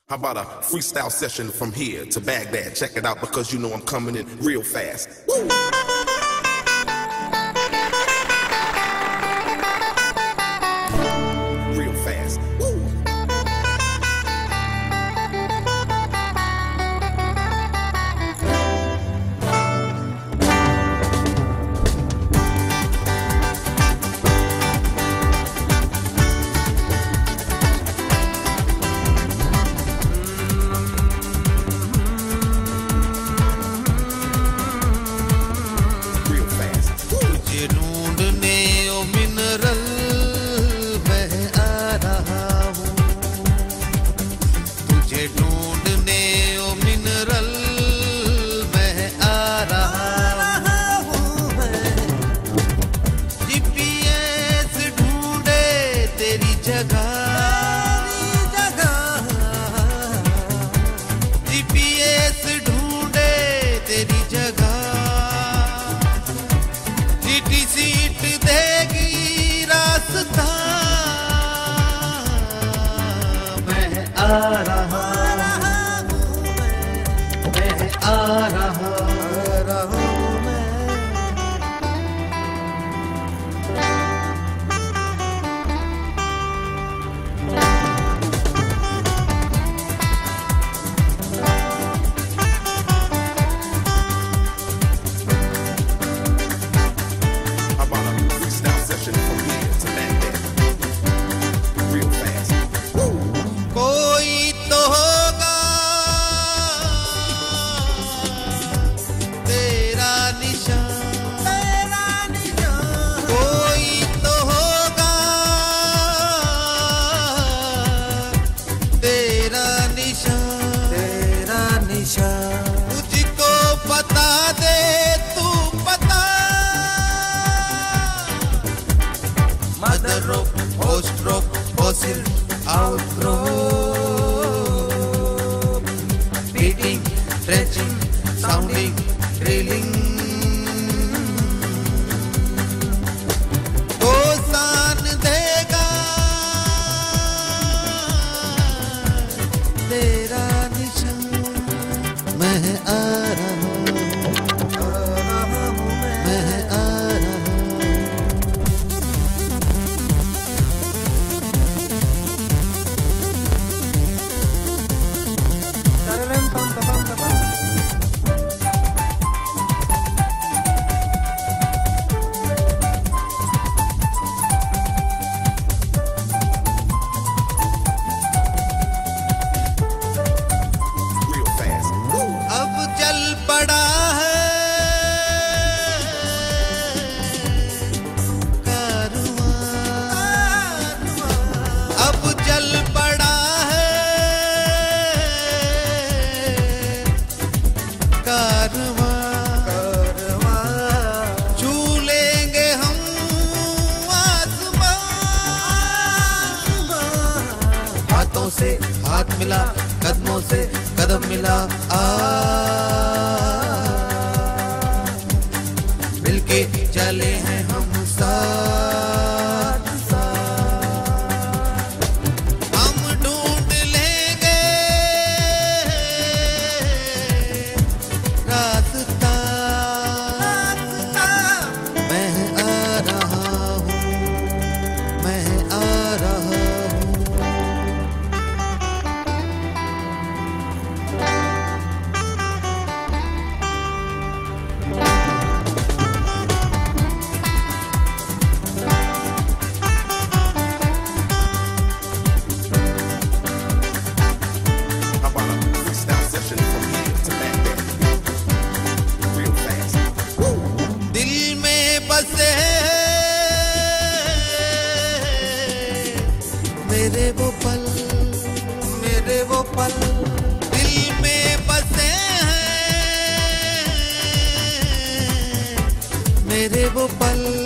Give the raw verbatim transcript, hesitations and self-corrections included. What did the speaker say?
How about a freestyle session from here to Baghdad? Check it out because you know I'm coming in real fast. Woo! Real fast. Woo! आ रहा हूँ मैं, आ रहा हूँ मैं। How about a freestyle session from here to Baghdad? Real fast. कोई तो होगा तेरा निशान, तेरा निशान। कोई तो होगा तेरा निशान, तेरा निशान। तुझको पता दे तू पता, mother rock host rock fossil outgrow, beating, stretching, sounding, drilling. तो सान देगा तेरा निशान। मैं आ रहा हूँ, मैं आ रहा हूँ। से हाथ मिला, कदमों से कदम मिला, आ मिलके चले हैं हम साथ साथ। हम ढूंढ लेंगे रास्ता। मैं आ रहा हूँ, मैं आ रहा हूँ। मेरे वो पल, मेरे वो पल दिल में बसे हैं, मेरे वो पल।